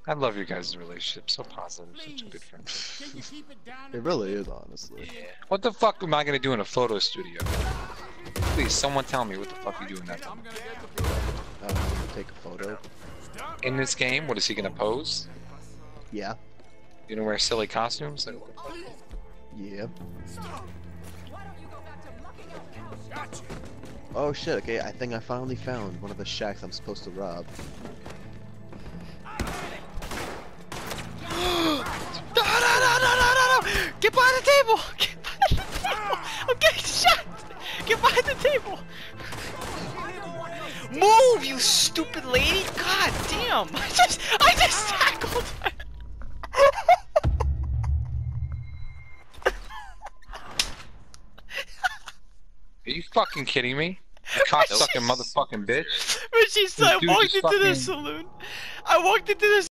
I love your guys' relationship. So positive. Such a good friendship. It really is, honestly. Yeah. What the fuck am I gonna do in a photo studio? Please, someone tell me what the fuck you doing that. Take a photo. In this game, what is he gonna pose? Yeah. You gonna wear silly costumes? Yeah. Oh shit, okay, I think I finally found one of the shacks I'm supposed to rob. No! Get behind the table! Get behind the table! I'm getting shot! Get behind the table! Move, you stupid lady! God damn! I just tackled her! Are you fucking kidding me? You cocksucking motherfucking bitch. But she said I walked into the saloon. I walked into the